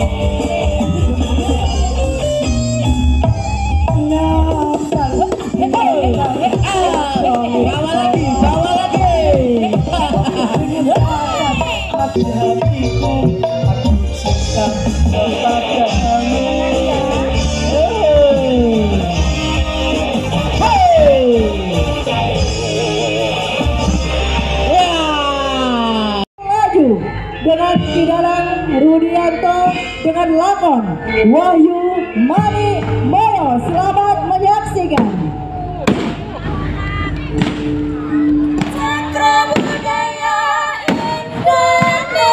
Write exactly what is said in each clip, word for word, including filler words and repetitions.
Dengan idalan Rudianto dengan lakon Wahyu Mani Moyo. Selamat menyaksikan. Cakra Budaya Indonesia,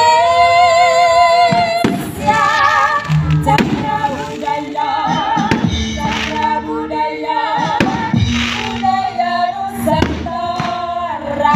Cakra Budaya, Cakra Budaya, Budaya Nusantara.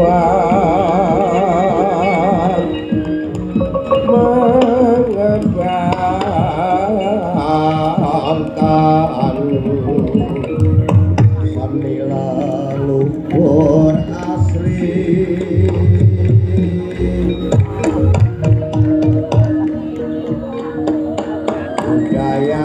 buat mengebangkan samila luhur asli budaya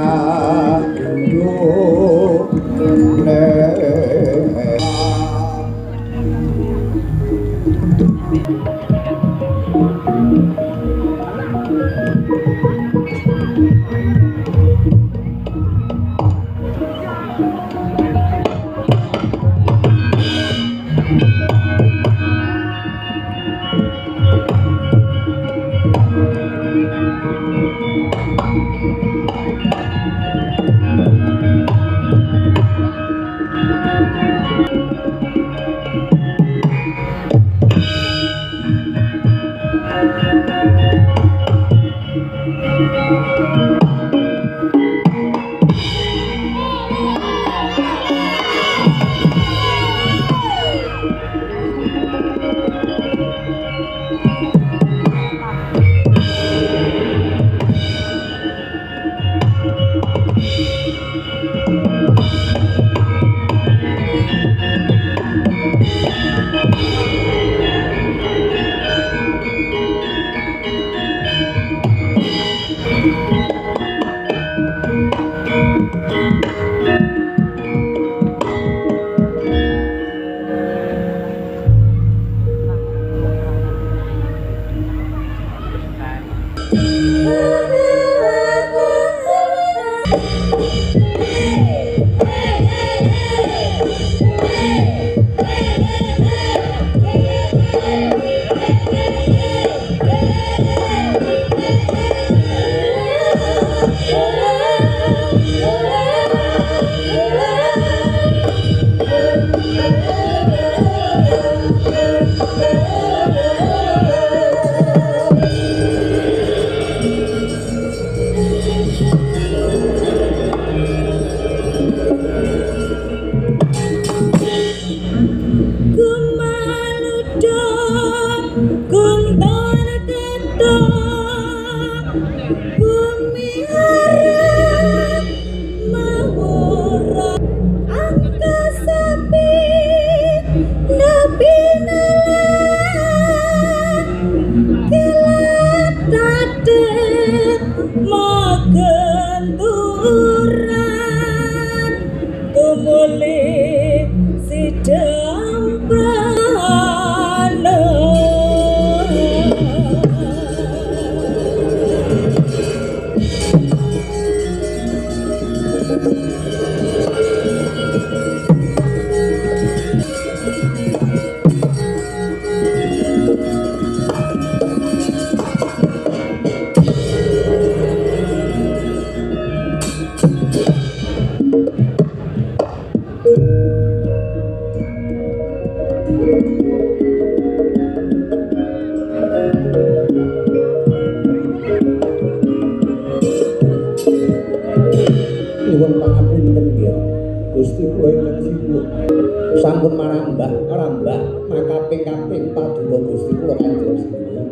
sampun marambah rambah makaping-kaping paduka Gusti kula Kanjeng Sedulur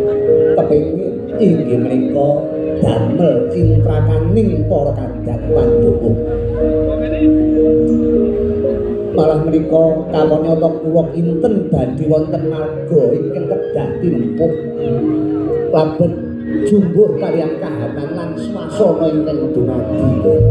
kepengin inggih menika damel cintrakaning para kadang Pandhawa malah menika kawonata kula kinten badhe wonten marga ingkang kedah timpuh labet jumbuh kaliyan kahanan lan swasana ingkang dumadi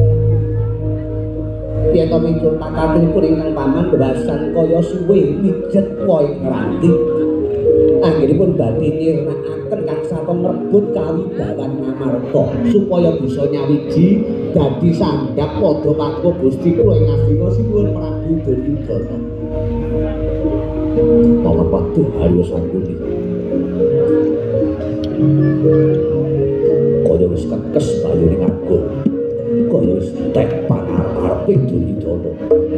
yen to miturut pakatunipun ingkang paman bebasan kaya suwe mijet wae ngranti anggenipun badhe nyirnakaken kang sata ngrebut kawibawan ngamarta supaya bisa nyawiji dadi sandhap padha pakuwa Gusti kula ing Astina Sinuwun Prabu Duryudana Tolong waktu Haryo Sangkuni kaya wis kekes bayune ngagung kaya wis tek pangarep-arepe Duryudana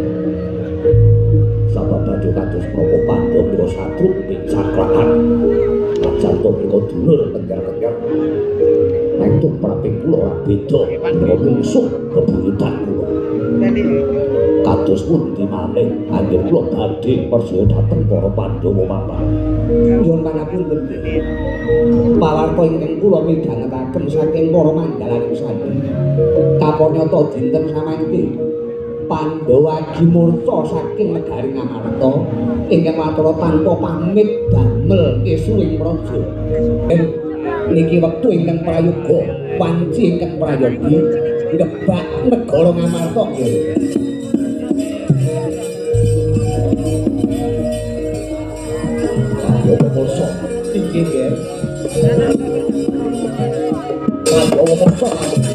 sababane kados menapa Pandhawa mira satru ing cakrakan lajan to mriko dulur tengger-tengger nek praping kula ora beda menawa mungsuh bebuyutan kula Kados pundi malih anggen kula badhe percaya dhateng para Pandhawa papan. Nyuwun pangapunten nggih. Pawarta ingkang kula midhangetaken saking para manggalaning sami. Kapanyata dinten samangke Pandhawa gimurca saking negari Ngamarta ingkang matur tanpa pamit damel kesuwing praja. Niki wektu ingkang prayoga wanci ingkang prayogi ngebak negara Ngamarta nggih. Ayo pemirsa, inggih nggih. Ayo pemirsa.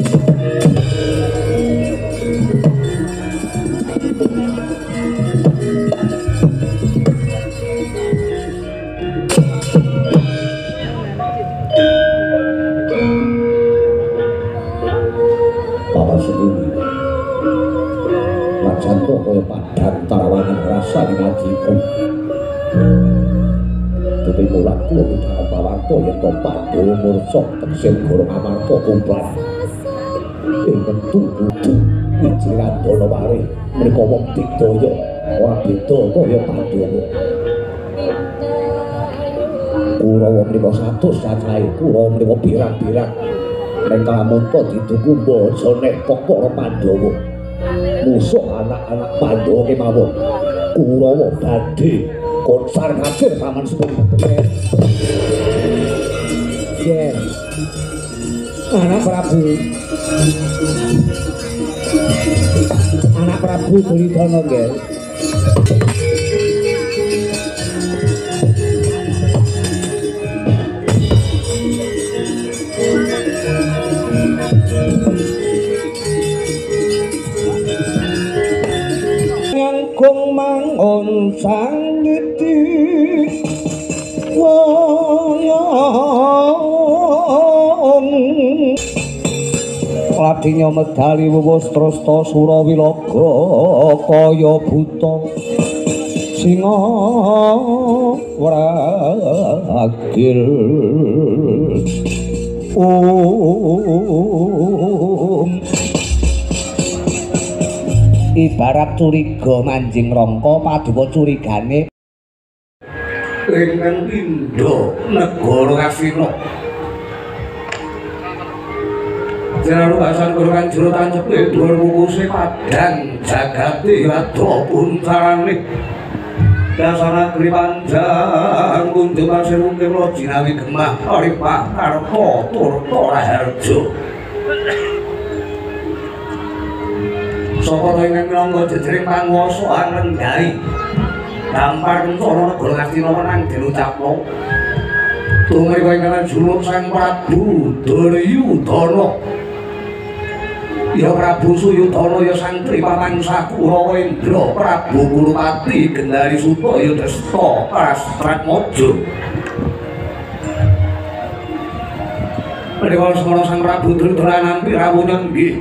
Santo kaya padang tarawangan rasa ngajiku. Tuti mulat kula midhanget pawarta yen to Pandhawa mursa teksil Goro Ngamarta kumpul. Ingkang tunggu wijiran Dalawari menika wong digdaya ora beda kaya Pandhawa. Kurawa menika satus cacahe, kurawa menika pirang-pirang. Nek kalamunta dituku mbaca nek para Pandhawa. Musuh anak-anak Pandhawa kemawon Kurawa badhe konsar kacir paman sepuh. Yen anak Prabu anak Prabu Duryudana nggih. Kung mangon sang ngiti wayang ladinya medali wustra Surawilaga kaya buta singa wragil um ibarat curiga manjing rangka paduka curigane ingkang pindha negara Astina. Jalu basan kurang jero tancepe dhuwur mukuse padang jagate rada puncarane. Dasana negeri panjang kunjungan sewu kemlo jinawi gemah aripah karta turta raharja. Sapa to ingkang minangka jejering panguwasa anenggahi dampar kencana negara Astina menang dilucapno tumriko ingkang julung Sang Prabu Duryudana ya Prabu Suyudana ya Sang Tripamangsa Kurawa Indra Prabu Kurupati Gendari Suta ya Desta Prastratmaja. Menika semana Sang Prabu Duryudana nampi rawuhan nggih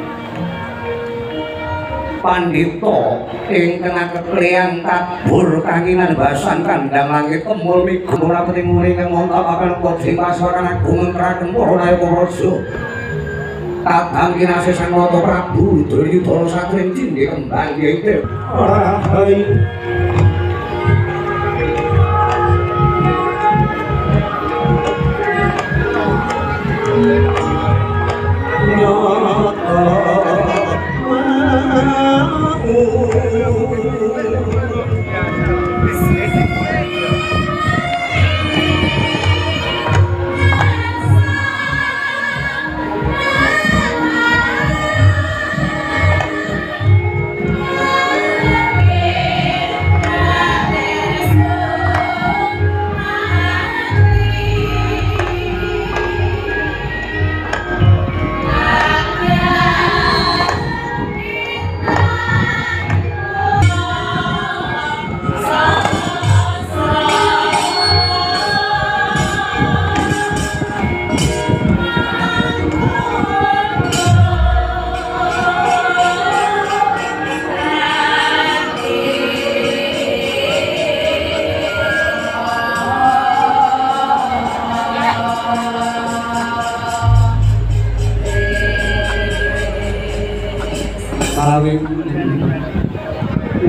pandhita ingkang akeklean tabur kanginan basan kandhang langit kemul migul ora peting ingkang montapaken koding pasaran agung kraken para nayaka raja kadang kinasih Sang Nata Prabu Duryudana satring cindhe kembang nggih rahai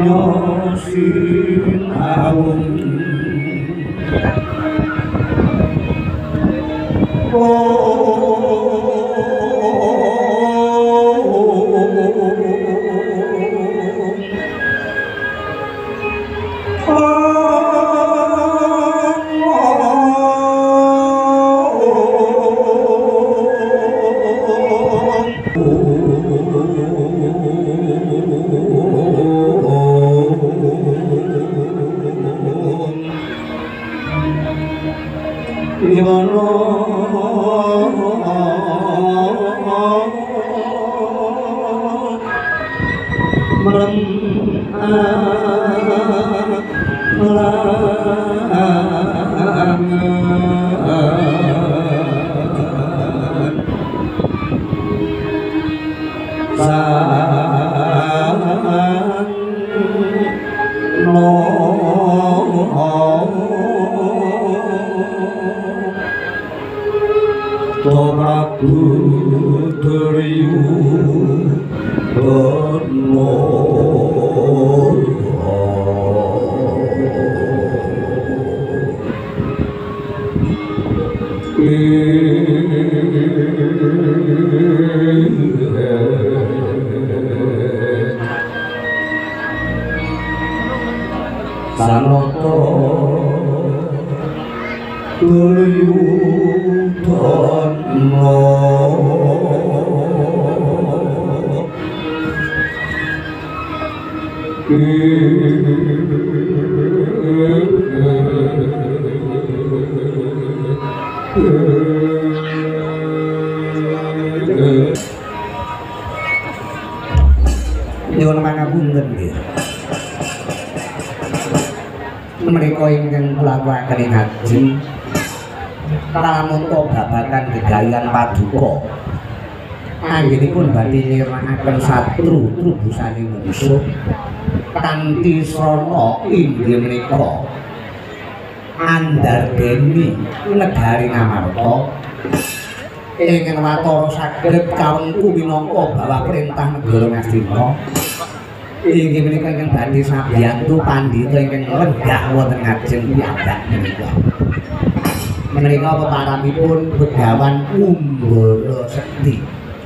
kaya sinau nyuwun pangapunten nggih. Menika ingkang kula aturaken ajeng kalamunta babagan gegayan paduka. Anggenipun badhe nyirnakaken satru trubusane mungsuh kanthi srana inggih menika andardeni negari Ngamarta ingkang watara saged kawengku minangka bawah perintah negara Ngastina. Inggih menika ingkang badhe sabiyantu pandhita ingkang lenggah wonten ngajeng piyambak menika. Menika peparamipun Begawan Kumbara Sekti.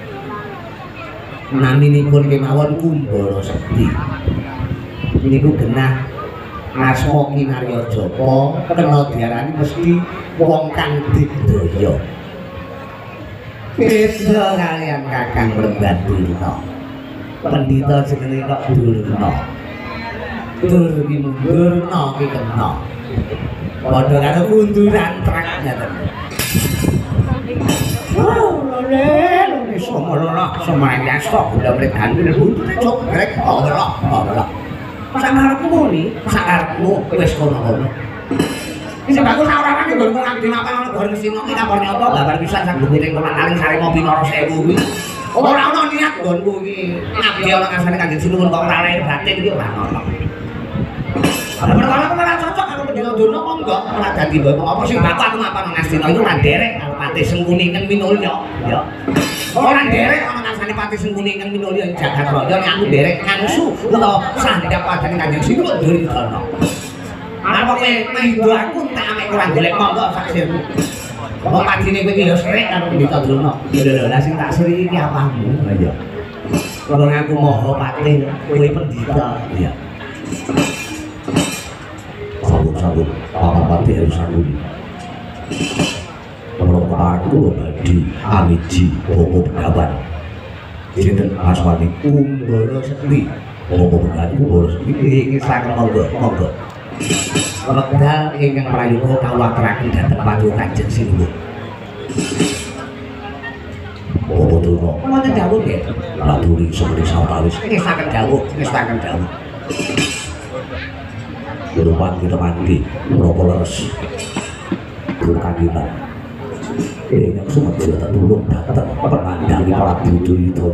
Naminipun kemawon Kumbara Sekti. Niku genah asma kinarya japa kena diarani mesti wong kang digdaya. Beda kalian Kakang Mrembadurna. Pendhita jenenge kok Durna. Dur ki Durna ki kena. Padha karo kunduran trek ngaten. Oh, lele, somolola, somaya stok udah mrekan buntute cok grek ora, ora. Sakarepmu muni, sakarepmu wis kono-kono. Wis bagus ora ana nggon nang dina apa ana gon sing iki kabarnya apa babar pisan sak dhuwuring kelang-aling sare ngopi nara sewu kuwi. Ora ana niat gonku iki. Nabi ana ngasane Kanjeng Sinuwun kok ora lahir batin iki ora ana. Ada perkara kok ora cocok karo pendhita Durna kok enggak ora dadi mbok apa sing bapak ku apa nang Ngastina iku ora nderek karo Pati Sengkuningen Minulya ya. Ora nderek ana ngasane Pati Sengkuningen Minulya ing jagat raya nek aku nderek ngangsu utawa sandhap padane Kanjeng Sinuwun Durna. Arep kowe maido aku tak amek ora golek monggo sak sirmu. Wong padine kowe iki ya srek karo pendhita Durna. Lho lha sing tak sriki iki apamu? Ha ya. Wong aku maha patih kowe pendhita ya. Sambut-sambut pangapati harus sambut. Kalau aku badi amiji Bobo Begawan. Sinten asmane Kumbara Sekti. Bobo Begawan Kumbara Sekti iki saking monggo monggo. Wekdal ingkang prayoga kawula aturaken dhateng paduka Kanjeng Sinuwun. Bobo Durna. Wonten dawuh nggih. Laturi seperti sawetawis. Iki saking dawuh, iki saking dawuh. Berupan kita mandi, merokok leres berkandilan ini yang semua tidak tertulung datang penandali para budu itu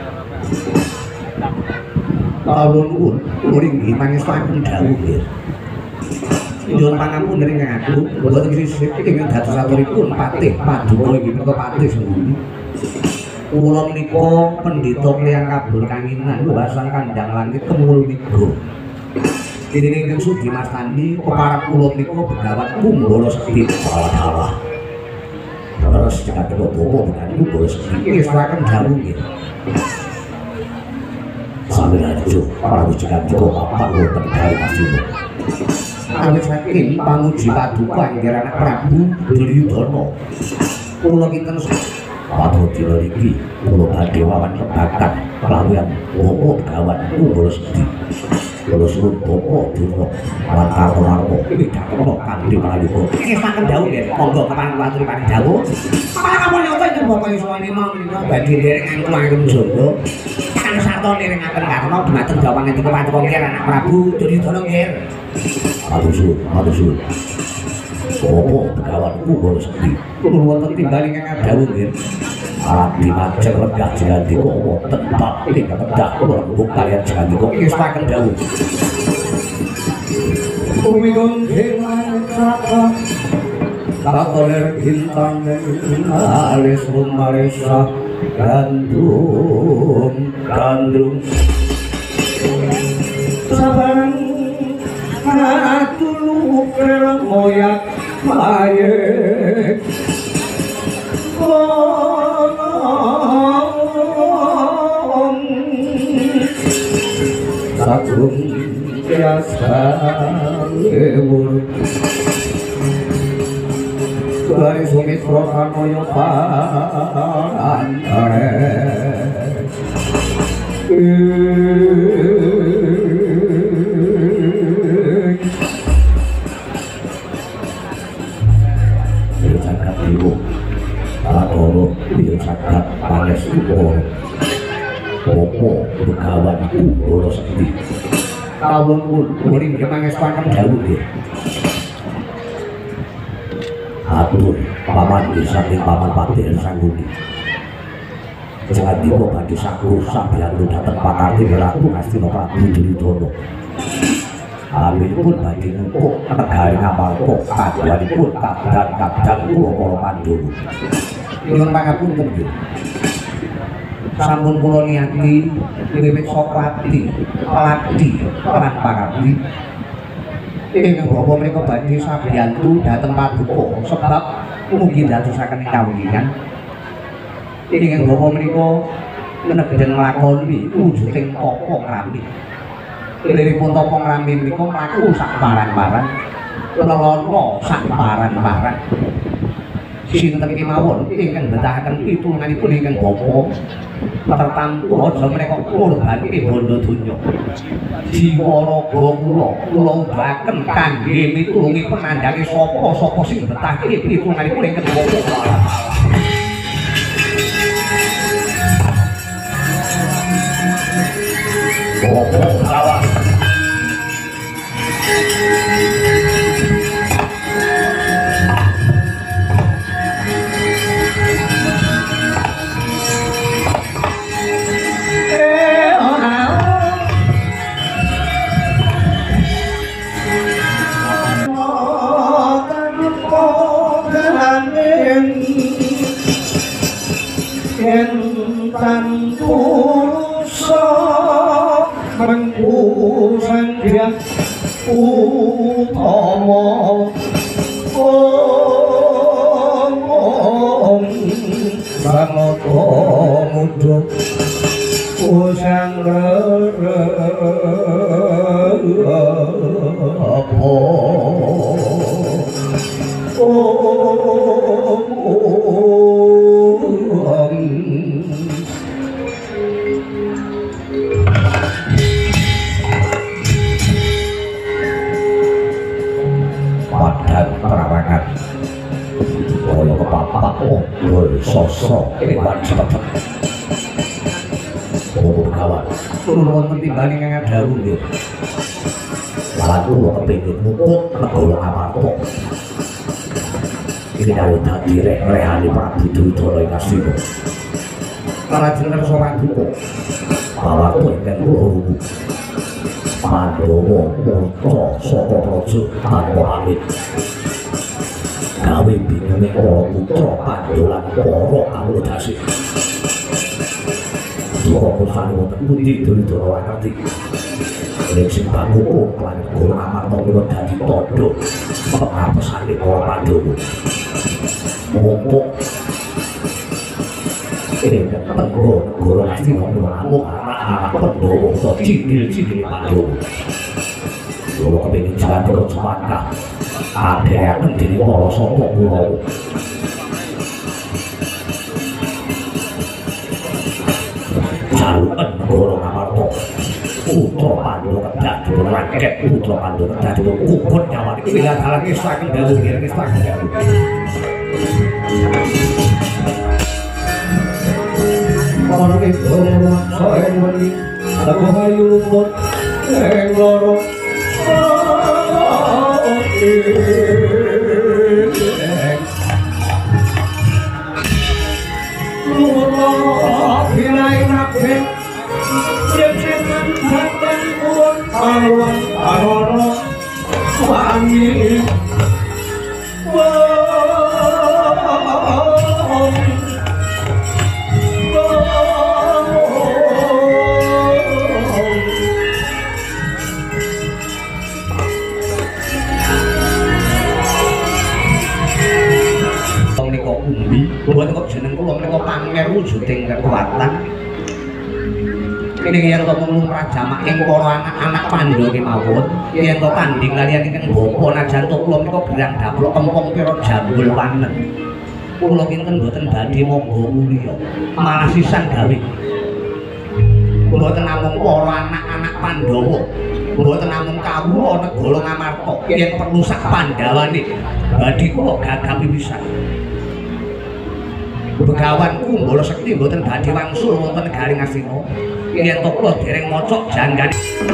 tahun pun muring gimana selain jauh ya jual pangan pun dari ngaku buat krisis ingin datu satu pun patih padu boleh gitu ke patih sembunyi ulang niko pendito kliang kabur kanginan luasan kandang langit kemul niko Ini ingkang sudi mastani peparab kula menika Begawan Kumbara Sekti salah-salah. Terus cekat kula bopo Begawan Kumbara Sekti iki seraken dawuh nggih. Sambil aja para wujudan cukup apa wonten dari pasino. Awit saking pamuji paduka inggih anak Prabu Duryudana. Kula kinten Padha dina iki kula badhe wawan kebakan kelawian Bapak Begawan Kumbara Sekti. Kula suwun Bapak Durna lan karto-karto pidhato kanthi prayuga. Iki saken dawuh nggih, monggo kepan aturi paring dawuh. Apa nyoto iki Bapak iso menika badhe dereng angkung Jamba. Kan sarta niringaken karna dhumateng jawangan iki paduka nggih anak Prabu Duryudana nggih. Matur suwun, matur suwun. Bapak Begawan Kumbara Sekti. Kula wonten timbal ingkang dawuh nggih. Alat dimajeng regah Jagandika wonten tempat ingkang kedah kula rembug kaliyan Jagandika iki saken dawuh. Bumi gonggeng maneka kakoler bintang alis rumarisa gandrung gandrung sabarang atulu kerang moyak mayek Sagung biasa lewur Dari Sumitra Kanoyo Parantare Biar jagat ibu Atoro biar jagat panes ibu Bapak Begawan Kumbara Sekti. Kawula pun muring mangestuaken dawuh nggih. Atur paman saking paman Patih Sangguni. Jagandika badhe sakur sabiyantu dhateng pakarti Ratu Astina Prabu Duryudana. Alamipun badhe nukuk negari Ngamarta kaduanipun kadang-kadang kula para Pandhawa. Nyuwun pangapunten nggih. Sampun kula niyati wiwit Sokrati, Paladi, lan Pakarti. Ingkang bapa menika badhe sabiyantu dhateng paduka sebab mugi ndadosaken kawuningan. Ingkang bapa menika nedhen nglakoni wujuding tapa ngrami. Liripun tapa ngrami menika mlaku sak paran-paran, lelana sak paran-paran. Sinten kemawon ingkang betahaken pitulunganipun ingkang bapa tertamtu aja menika kurbanipun bondo donya. Jiwa raga kula kula udahaken kangge mitulungi penandhange sapa-sapa sing betahake pitulunganipun ingkang bapa. Bapa Begawan Utama Om Om Samata Muda Usang Apa Om Om Perawangan kaya kepapak obol sosok kewan cepet Bapak Begawan turun wonten timbang ingkang dawuh nggih lan kula kepengin muput negara Ngamarta iki dawuh dadi rek-rekane Prabu Duryudana ing Astina Lajeng nersa paduka bawarta ingkang kula rumus Pandhawa murka saka praja tanpa pamit gawe bingunge para putra Pandhawa lan para kawulodasi. Duka pursane wonten pundi Duryudana ngerti. Ning sing bangun lan Guru Amarta kula dadi padha pengapesane para Pandhawa. Monggo ini ketenggo Guru Astina Prabu anak-anak Pandhawa utawa cindil-cindil Pandhawa. Kula kepengin jalan terus mangkah adheaken dening para sapa Kurawa. Jalukan Guru Amarta putra Pandhawa dadi rakyat putra Pandhawa dadi kukut nyawane wilayah dalane saking dawuh ngiring saking dawuh. Ana ing kono sae muni aku hayu lumut ing loro lumut bilai nakben jejenan saben pun awan arono wangi buat kok jeneng kula menika pamer wujuding kekuatan. Ini yang kok lumrah jamaking para anak-anak Pandhawa kemawon, yen to tanding kaliyan ingkang bapa najan to kula menika berang daplok kempong pira jambul wanen. Kula kinten mboten badhe monggo mulya, malah sisan gawe. Mboten namung para anak-anak Pandhawa, mboten namung kawula negara Ngamarta, yen perlu sak Pandhawane badhe kula gagapi pisan. Begawan Kumbala Sekti mboten badhe wangsul wonten Garing Astina yen to kula dereng maca janggane.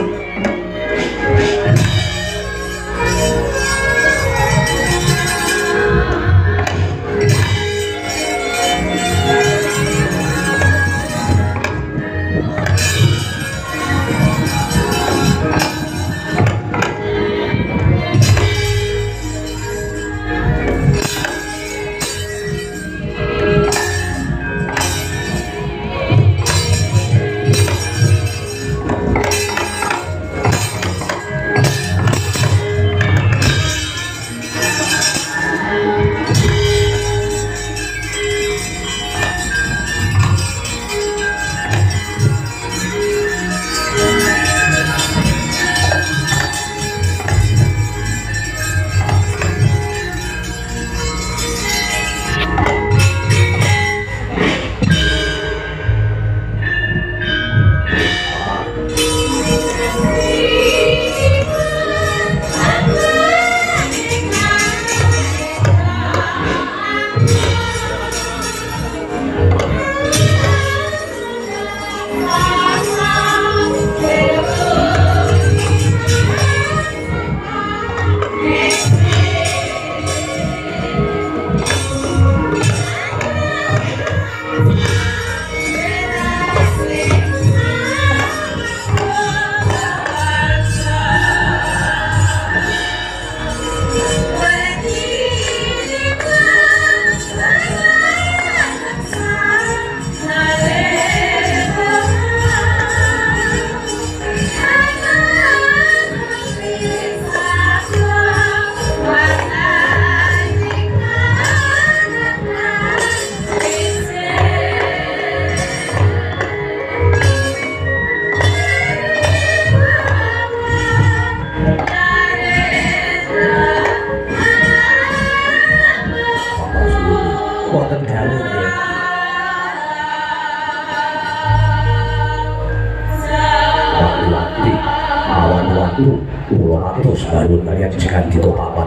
Terus baru kalian sekarang di papan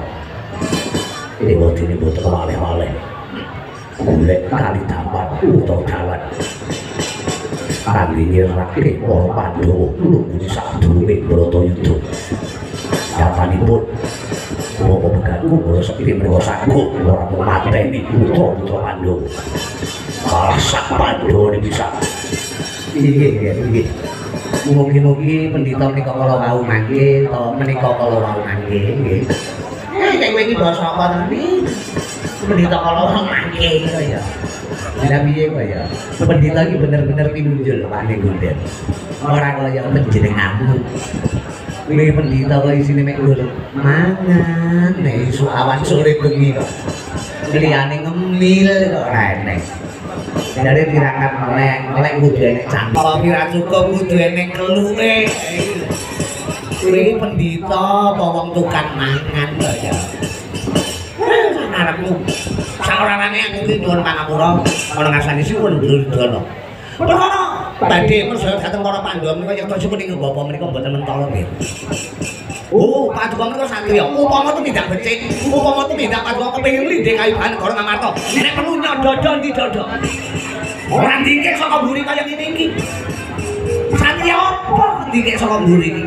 ini buat ini buat kewale-wale golek kali dapat utang jalan kali ini rakyat orang Pandhawa nunggu di saat dulu Bratayuda nyatanipun mau peganku kalau seperti mereka sanggup orang memateni putra-putra Pandhawa malah sak Pandhawa ini bisa iya iya mugi-mugi pendhita menika kala wau mangke to menika kala wau mangke nggih. Eh nek kowe iki basa apa to iki? Pendhita kala wau mangke to ya. Dina piye kok ya? Pendhita iki bener-bener pinunjul Pak ning Gonden. Ora kaya panjenenganmu. Kuwi pendhita kok isine mek lho. Mangan nek isu awan sore bengi kok. Liyane ngemil kok ora enek. Dari tirakat melek, melek kudu enek cangkok. Tapi ra cukup kudu enek keluke. Kuwi pendhita apa wong tukang mangan kok ya. Arepmu saorane aku iki nyuwun pangapura ana ngasani suwun Duryudana. Perkara badhe mersa dhateng para Pandhawa menika nyata sipun ing bapa menika mboten mentala nggih. Oh, Paduka menika satriya. Upama tumindak becik, upama tumindak Paduka kepengin lindhe kayuhan negara Ngamarta. Nek perlu nyododo ndi dodo. Ora ndikik saka mburi kaya ngene iki. Satriya apa ndikik saka mburi iki?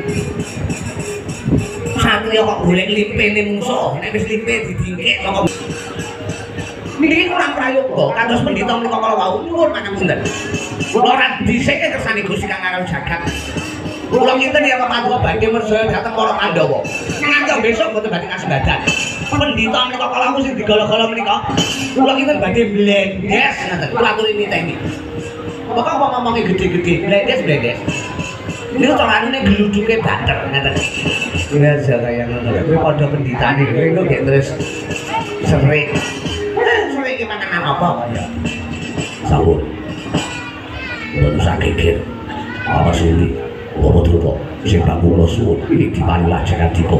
Satriya kok golek limpene mungsuh, nek wis limpe didingkik saka niki kurang prayoga kados pendhita menika kala wau nuwun pangapunten. Kula ora dhisike kersane Gusti Kang Aran Jagat. Kula kinten ya Paduka badhe mersa dhateng para Pandhawa. Ngantos besok boten badhe kasembadan. Pendhita menika kala wau sing digala-gala menika. Kula kinten badhe blendes ngaten. Kula aturi niteni. Pokoke apa ngomonge gedhe-gedhe, blendes blendes. Niku carane gluduke bater ngaten. Ora kaya ngono. Kuwi padha pendhitane kuwi kok gek terus serik. Sore iki mangan apa kaya? Sawur. Ora usah geger. Apa sih? Apa drupa? Sing bangku kula suwun iki dipanilah jagat diko.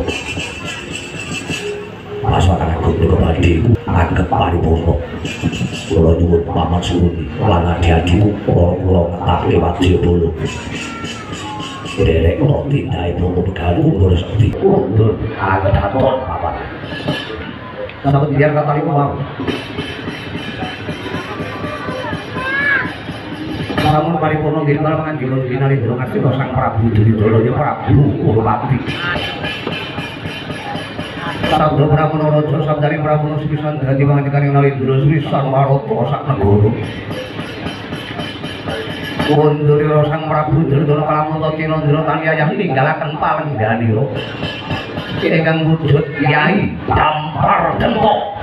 Paswatan aku niku badhe anggep paripurna. Kula nyuwun pamit suwun lan adi-adiku kula ngetake wadyabala. Derek kok tindake promo begalu mundur sekti. Mundur agak-agak apa. Sampai biar kata iku mau. Lamun paripurna dirmal manganjula binali Ndara Ngastina Sang Prabu Duryudana ya Prabu Kurupati. Sabda Pramana Raja sabdane Pramana sepisan dadi pangandikaning Narendra sepisan marata sak negara. Kondurira Sang Prabu Duryudana kalamunta Cinandra taniyah ninggalaken palengganira ingkang wujud Kyai Dampar Dempo.